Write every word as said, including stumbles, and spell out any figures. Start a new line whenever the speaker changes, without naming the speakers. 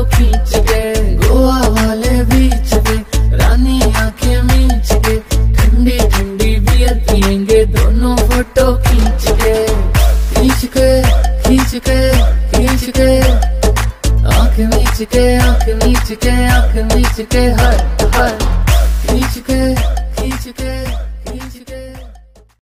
खींच के, गोवा वाले बीच पे रानी आंखें मींच के, ठंडी ठंडी बियर पियेंगे दोनों फोटो खींच के, खींच के खींच के खींच के, आंख मींच के आंख मींच के आंख मींच के, हर हर खींच के खींच के।